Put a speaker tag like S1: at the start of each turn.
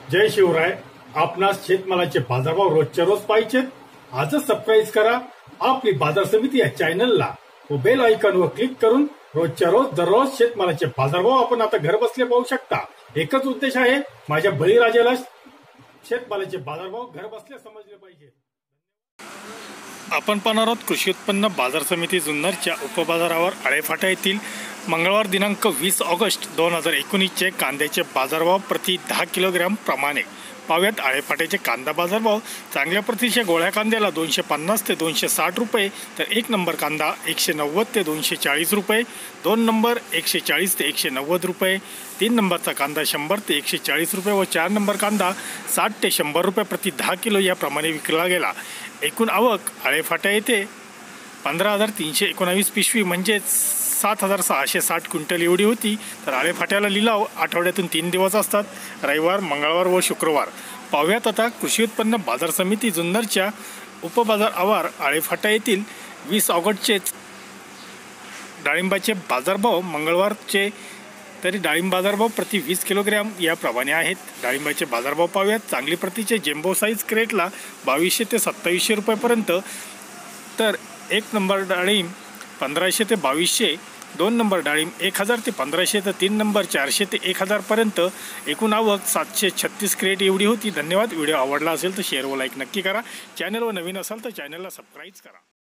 S1: जय शिवराय। आपणास शेतमालाचे बाजारभाव रोजच्या रोज पाहिजेत? आजच सबस्क्राईब करा आपली बाजार समिती या चॅनलला व बेल आयकॉनवर क्लिक करून रोजच्या रोज दररोज शेतमालाचे बाजारभाव आपण आता घर बसले पाहू शकता। एकच उद्देश आहे, माझ्या बळीराजाला शेतमालाचे बाजारभाव घर बसल्या समजले पाहिजे। आपण पाहणार आहोत कृषी उत्पन्न बाजार समिती जुन्नरच्या उपबाजारावर आळेफाटा येथील मंगळवार दिनांक 20 ऑगस्ट 2019चे कांद्याचे बाजारभाव प्रति 10 किलोग्रॅम प्रमाणे। पाहूयात आळेफाट्याचे कांदा बाजारभाव। चांगल्या प्रतीच्या गोळ्या कांद्याला 250 ते 260 रुपये, तर 1 नंबर कांदा 190 ते 240 रुपये, 2 नंबर 140 ते 190 रुपये, 3 नंबरचा कांदा 100 ते 140 रुपये व 4 नंबर कांदा 60 ते 100 रुपये प्रति 10 किलो याप्रमाणे विकला गेला। एकूण आवक आळेफाटा येथे 15,319 पिशवी म्हणजे 7,660 क्विंटल एवढी होती। तर आळेफाट्याला लिलाव आठवड्यातून 3 दिवस असतात, रविवार, मंगळवार व शुक्रवार। पाहूयात आता कृषी उत्पन्न बाजार समिती जुन्नरच्या उपबाजार आवार आळेफाटा येथील 20 ऑगस्टचे डाळिंबाचे बाजारभाव। मंगळवारचे तरी डाळिंब बाजारभाव प्रति 20 किलोग्रॅम याप्रमाणे आहेत। डाळिंबाचे बाजारभाव पाहूयात। चांगली प्रतीचे जेम्बो साईज क्रेटला 2200 ते 2700 रुपयेपर्यंत, तर 1 नंबर डाळिंब 1500 ते 2200, 2 नंबर डाळिंब 1000 ते 1500, तर 3 नंबर 400 ते 1000 पर्यंत। एकूण आवक 736 क्रेट एवढी होती। धन्यवाद। व्हिडिओ आवडला असेल तर शेअर व लाईक नक्की करा। चॅनलवर नवीन असाल तर चॅनलला सबस्क्राईब करा।